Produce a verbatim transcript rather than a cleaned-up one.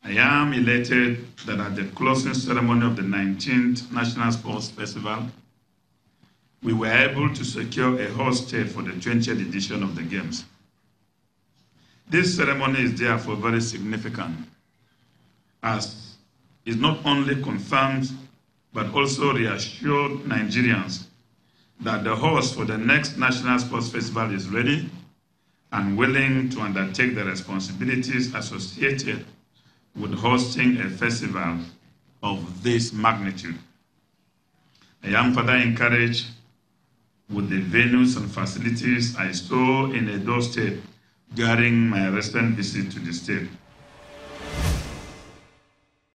I am elated that at the closing ceremony of the nineteenth National Sports Festival, we were able to secure a host state for the twentieth edition of the Games. This ceremony is therefore very significant, as it not only confirms but also reassured Nigerians that the host for the next National Sports Festival is ready and willing to undertake the responsibilities associated with hosting a festival of this magnitude. I am further encouraged with the venues and facilities I saw in Edo State during my recent visit to the state.